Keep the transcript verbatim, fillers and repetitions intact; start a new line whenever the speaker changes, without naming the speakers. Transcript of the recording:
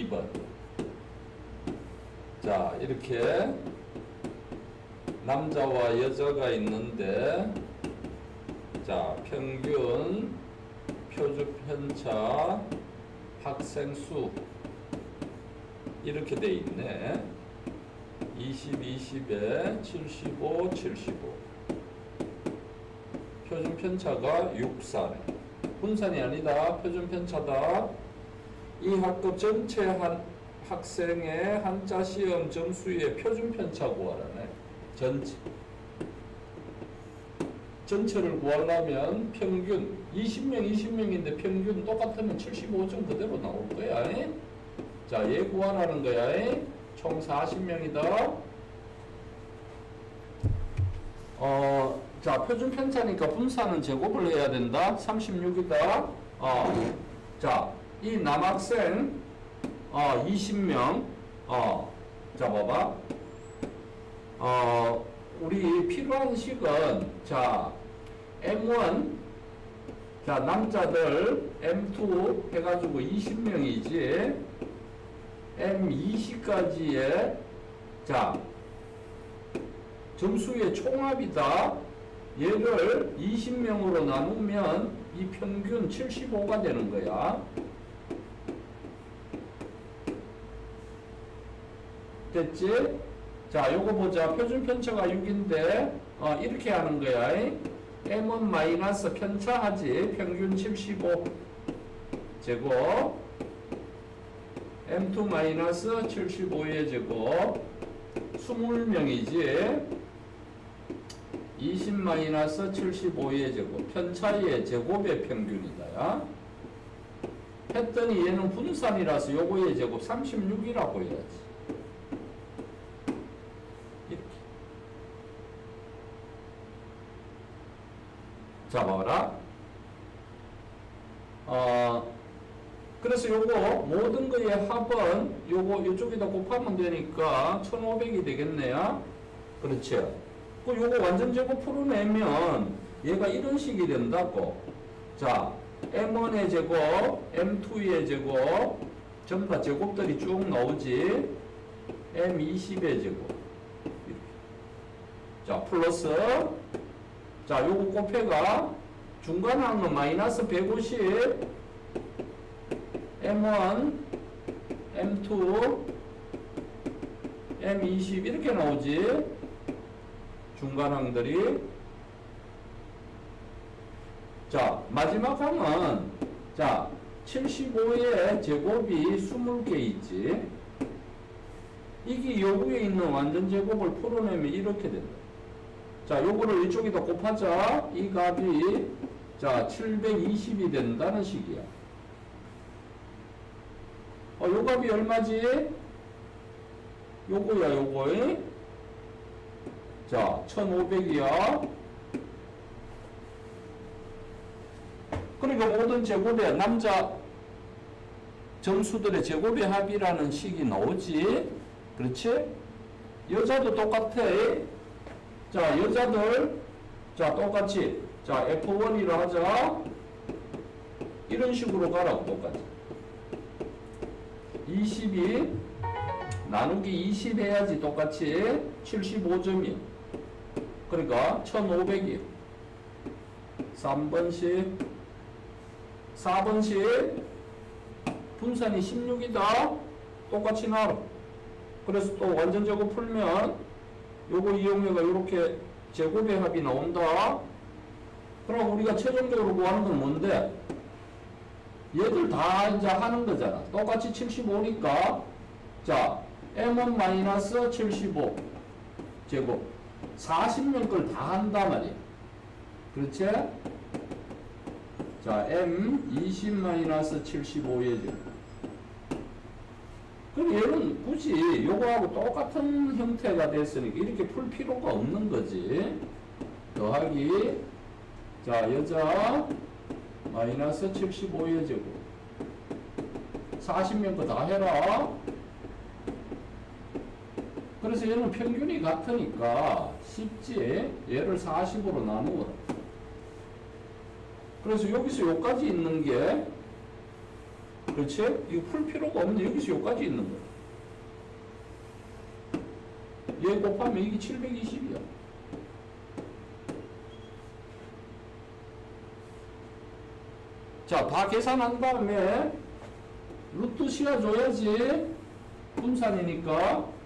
이 번. 자, 이렇게 남자와 여자가 있는데, 자, 평균 표준 편차 학생 수 이렇게 돼 있네. 이십, 이십에 칠십오, 칠십오. 표준 편차가 육, 사네. 분산이 아니다. 표준 편차다. 이 학급 전체 한 학생의 한자 시험 점수의 표준 편차 구하라네. 전체. 전체를 구하려면 평균 이십 명, 이십 명인데 평균 똑같으면 칠십오 점 그대로 나올 거야. 에? 자, 얘 구하라는 거야. 에? 총 사십 명이다. 어, 자, 표준 편차니까 분산은 제곱을 해야 된다. 삼십육이다. 어, 자, 이 남학생 어, 이십 명. 어, 자, 봐봐. 어, 우리 필요한 식은, 자, 엠 원, 자, 남자들 엠 투 해가지고 이십 명이지, 엠 이십까지의, 자, 점수의 총합이다. 얘를 이십 명으로 나누면 이 평균 칠십오가 되는 거야. 됐지? 자, 요거 보자. 표준 편차가 육인데, 어, 이렇게 하는 거야. 엠 원 마이너스 편차하지. 평균 칠십오 제곱. 엠 투 마이너스 칠십오의 제곱. 이십 명이지. 이십 마이너스 칠십오의 제곱. 편차의 제곱의 평균이다. 야. 했더니 얘는 분산이라서 요거의 제곱 삼십육이라고 해야지. 자, 봐라. 어, 그래서 요거 모든 거의 합은 요거 이쪽에다 곱하면 되니까 천오백이 되겠네요. 그렇죠. 그 요거 완전 제곱 풀어내면 얘가 이런 식이 된다고. 자, 엠 원의 제곱, 엠 투의 제곱, 전부 다 제곱들이 쭉 나오지. 엠 이십의 제곱. 이렇게. 자, 플러스. 자, 요거 곱해가 중간항은 마이너스 백오십, 엠 원, 엠 투, 엠 이십 이렇게 나오지. 중간항들이. 자, 마지막 항은, 자, 칠십오의 제곱이 이십 개 있지. 이게 여기에 있는 완전 제곱을 풀어내면 이렇게 된다. 자, 요거를 이쪽에다 곱하자. 이 값이, 자, 칠백이십이 된다는 식이야. 어, 요 값이 얼마지? 요거야, 요거. 자, 천오백이야. 그러니까 모든 제곱의 남자 점수들의 제곱의 합이라는 식이 나오지. 그렇지? 여자도 똑같아. 자, 여자들, 자, 똑같이, 자, 에프 원이라 하자. 이런 식으로 가라고, 똑같이. 이십이, 나누기 이십 해야지, 똑같이. 칠십오 점이야. 그러니까, 천오백이야. 삼 번씩, 사 번씩, 분산이 십육이다. 똑같이 나와. 그래서 또 완전 제곱 풀면, 요거 이용해가 이렇게 제곱의 합이 나온다. 그럼 우리가 최종적으로 구하는 건 뭔데? 얘들 다 이제 하는 거잖아. 똑같이 칠십오니까. 자, 엠 원 마이너스 칠십오 제곱. 사십 명 걸 다 한단 말이야. 그렇지? 자, M 이십 마이너스 칠십오의 제곱. 그럼 얘는 굳이 요거하고 똑같은 형태가 됐으니까 이렇게 풀 필요가 없는 거지. 더하기, 자, 여자 마이너스 칠십오의 제곱. 사십 명 거 다 해라. 그래서 얘는 평균이 같으니까 쉽지. 얘를 사십으로 나누어라. 그래서 여기서 여기까지 있는 게 그렇지? 이거 풀 필요가 없네. 여기서 여기까지 있는 거야. 얘 곱하면 이게 칠백이십이야. 자, 다 계산한 다음에 루트 씌워줘야지. 분산이니까